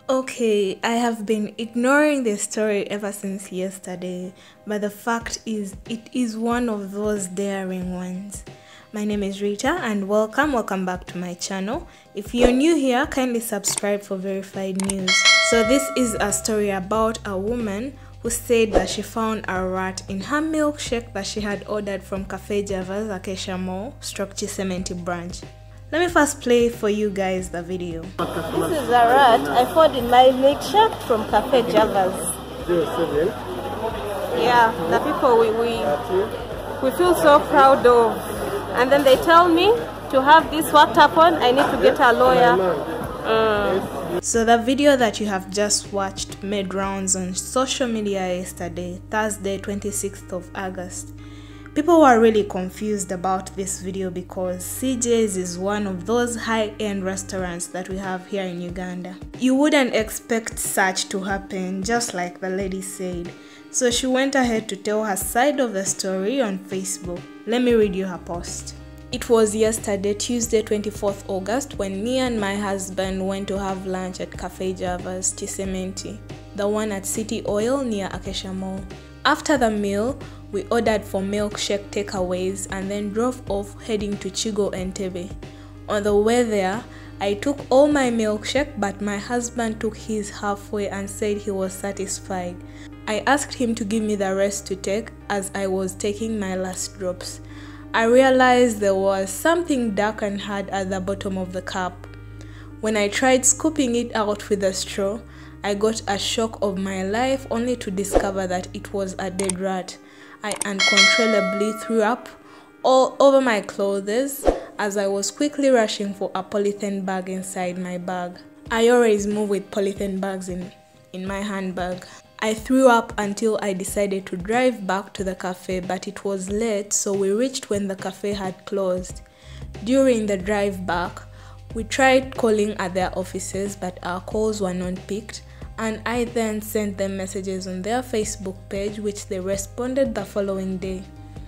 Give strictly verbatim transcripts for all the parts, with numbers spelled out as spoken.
Okay, I have been ignoring this story ever since yesterday, but the fact is, it is one of those daring ones. My name is Rita and welcome, welcome back to my channel. If you're new here, kindly subscribe for verified news. So this is a story about a woman who said that she found a rat in her milkshake that she had ordered from Cafe Java's Acacia Mall, stroke Chisementi branch. Let me first play for you guys the video. This is a rat I found in my milkshake from Cafe Java's. Yeah, the people we, we, we feel so proud of. And then they tell me to have this worked upon, I need to get a lawyer. Mm. So the video that you have just watched made rounds on social media yesterday, Thursday twenty-sixth of August. People were really confused about this video because C J's is one of those high-end restaurants that we have here in Uganda. You wouldn't expect such to happen, just like the lady said. So she went ahead to tell her side of the story on Facebook. Let me read you her post. It was yesterday, Tuesday twenty-fourth August, when me and my husband went to have lunch at Cafe Java's Chisementi, the one at City Oil near Acacia Mall. After the meal, we ordered for milkshake takeaways and then drove off heading to Chigo Entebbe. On the way there, I took all my milkshake, but my husband took his halfway and said he was satisfied. I asked him to give me the rest to take as I was taking my last drops. I realized there was something dark and hard at the bottom of the cup. When I tried scooping it out with a straw, I got a shock of my life only to discover that it was a dead rat. I uncontrollably threw up all over my clothes as I was quickly rushing for a polythene bag inside my bag. I always move with polythene bags in, in my handbag. I threw up until I decided to drive back to the cafe, but it was late, so we reached when the cafe had closed. During the drive back, we tried calling at their offices, but our calls were not picked, and I then sent them messages on their Facebook page, which they responded the following day.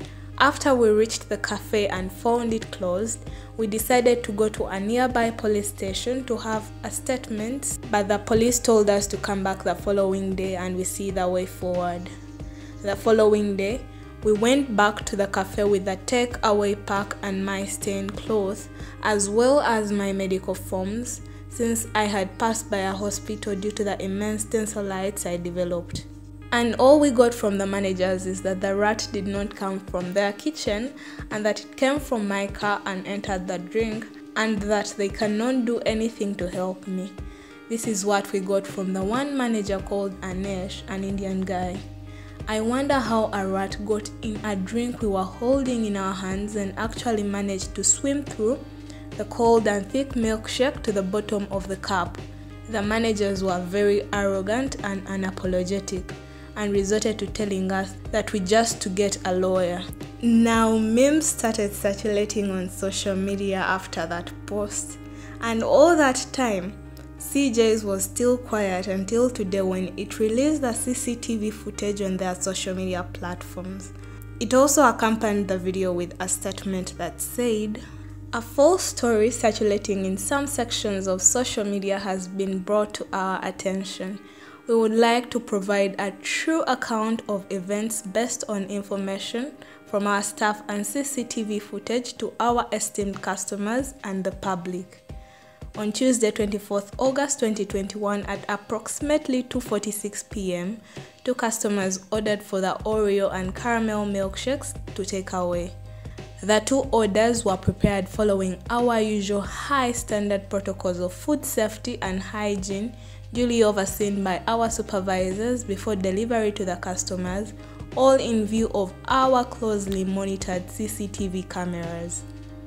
After we reached the cafe and found it closed, we decided to go to a nearby police station to have a statement, but the police told us to come back the following day and we see the way forward. The following day, we went back to the cafe with the take-away pack and my stained clothes, as well as my medical forms, since I had passed by a hospital due to the immense tonsillitis I developed. And all we got from the managers is that the rat did not come from their kitchen and that it came from my car and entered the drink, and that they cannot do anything to help me. This is what we got from the one manager called Anesh, an Indian guy. I wonder how a rat got in a drink we were holding in our hands and actually managed to swim through the cold and thick milkshake to the bottom of the cup. The managers were very arrogant and unapologetic and resorted to telling us that we just to get a lawyer. Now, memes started circulating on social media after that post, and all that time, C J's was still quiet until today when it released the C C T V footage on their social media platforms. It also accompanied the video with a statement that said, "A false story circulating in some sections of social media has been brought to our attention. We would like to provide a true account of events based on information from our staff and C C T V footage to our esteemed customers and the public. On Tuesday, twenty-fourth August twenty twenty-one at approximately two forty-six p m, two customers ordered for the Oreo and caramel milkshakes to take away. The two orders were prepared following our usual high standard protocols of food safety and hygiene, duly overseen by our supervisors before delivery to the customers, all in view of our closely monitored C C T V cameras.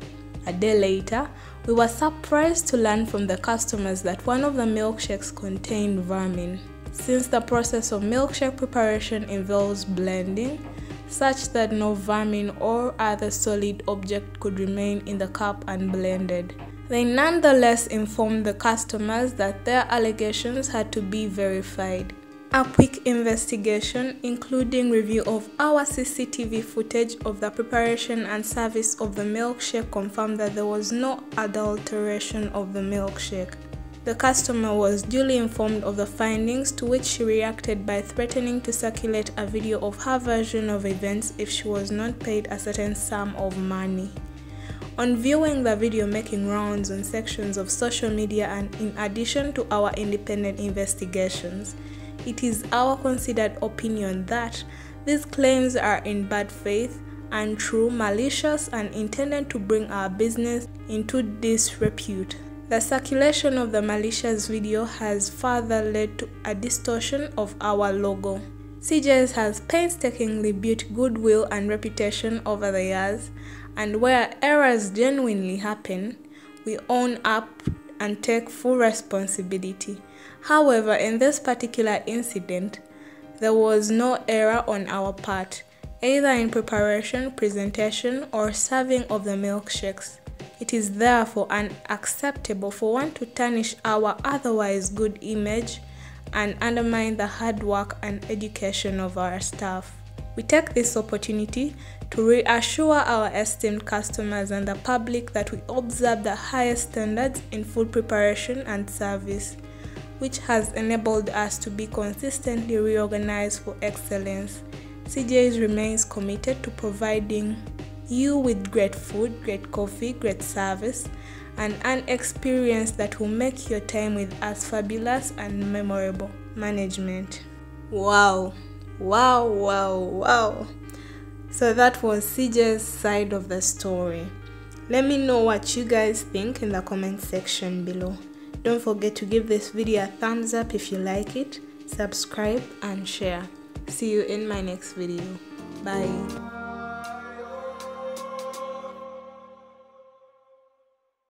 A day later, we were surprised to learn from the customers that one of the milkshakes contained vermin. Since the process of milkshake preparation involves blending, such that no vermin or other solid object could remain in the cup unblended. They nonetheless informed the customers that their allegations had to be verified. A quick investigation, including review of our C C T V footage of the preparation and service of the milkshake, confirmed that there was no adulteration of the milkshake. The customer was duly informed of the findings, to which she reacted by threatening to circulate a video of her version of events if she was not paid a certain sum of money. On viewing the video making rounds on sections of social media and in addition to our independent investigations, it is our considered opinion that these claims are in bad faith, untrue, malicious, and intended to bring our business into disrepute. The circulation of the malicious video has further led to a distortion of our logo. C J's has painstakingly built goodwill and reputation over the years, and where errors genuinely happen, we own up and take full responsibility. However, in this particular incident, there was no error on our part, either in preparation, presentation, or serving of the milkshakes. It is therefore unacceptable for one to tarnish our otherwise good image and undermine the hard work and education of our staff. We take this opportunity to reassure our esteemed customers and the public that we observe the highest standards in food preparation and service, which has enabled us to be consistently reorganized for excellence. C J's remains committed to providing you with great food, great coffee, great service, and an experience that will make your time with us fabulous and memorable. Management. Wow, wow, wow, wow. So that was C J's side of the story. Let me know what you guys think in the comment section below. Don't forget to give this video a thumbs up if you like it, subscribe and share. See you in my next video. Bye.